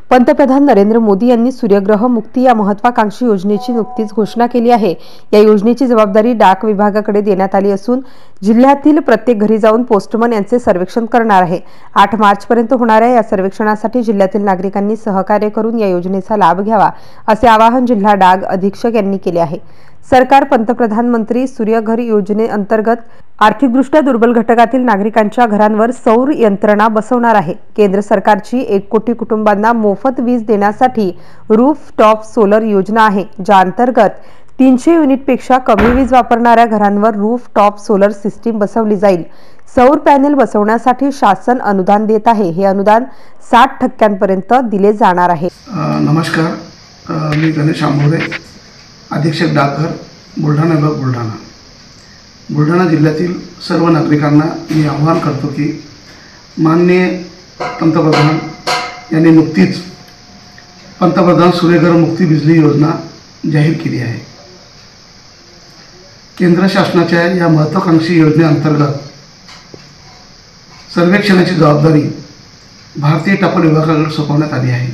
पंतप्रधान नरेंद्र मोदी यांनी सूर्यग्रह मुक्ती या महत्त्वाकांक्षी योजनेची नुकतीच घोषणा केली आहे। या योजनेची जबाबदारी डाक विभागाकडे देण्यात आली असून जिल्ह्यातील प्रत्येक घरी जाऊन पोस्टमन यांचे सर्वेक्षण करणार आहे। 8 मार्चपर्यंत होणाऱ्या या सर्वेक्षणासाठी जिल्ह्यातील नागरिकांनी सहकार्य करून या योजनेचा लाभ घ्यावा असे आवाहन जिल्हा डाक अधीक्षक यांनी केले आहे। सरकार पंतप्रधान मंत्री सूर्यघर योजनेअंतर्गत आर्थिकदृष्ट्या दुर्बल घटकातील नागरिकांच्या घरांवर सौर यंत्रणा बसवणार आहे। केंद्र सरकारची 1 कोटी कुटुंबांना मोफत वीज देण्यासाठी रूफ टॉप सोलर योजना आहे, ज्या अंतर्गत 300 युनिटपेक्षा कमी वीज वापरणाऱ्या घरांवर रूफ टॉप सोलर सिस्टीम बसवली जाईल। सौर पॅनेल बसवण्यासाठी शासन अनुदान देत आहे। हे अनुदान 60% दिले जाणार आहे। नमस्कार, मी गणेश आंबोरे, अधीक्षक डाकघर, बुलढाणा विभाग, बुलढाणा जिल्ह्यातील सर्व नागरिकांना मी आवाहन करतो की माननीय पंतप्रधान यांनी नुकतीच पंतप्रधान सूर्यघर मुक्ती बिजली योजना जाहीर केली आहे। केंद्र शासनाच्या या महत्त्वाकांक्षी योजनेअंतर्गत सर्वेक्षणाची जबाबदारी भारतीय टपाल विभागाकडे सोपवण्यात आली आहे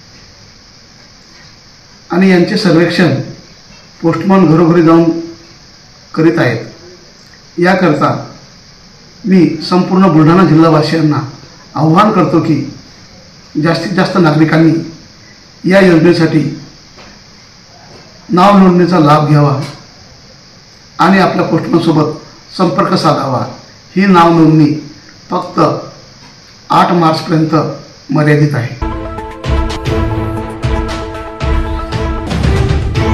आणि यांचे सर्वेक्षण पोस्टमन घरोघरी जाऊन करीत आहेत। याकरता मी संपूर्ण बुलढाणा जिल्हावासियांना आवाहन करतो की जास्तीत जास्त नागरिकांनी या योजनेसाठी नाव नोंदणीचा लाभ घ्यावा आणि आपल्या पोस्टमनसोबत संपर्क साधावा। ही नाव नोंदणी फक्त 8 मार्चपर्यंत मर्यादित आहे।